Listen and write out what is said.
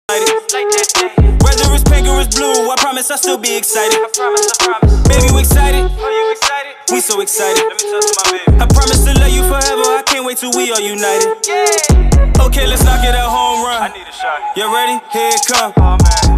Whether it's pink or it's blue, I promise I'll still be excited. Baby, we excited. We so excited. I promise to love you forever. I can't wait till we are united. Okay, let's knock it a home run. You ready? Here it come.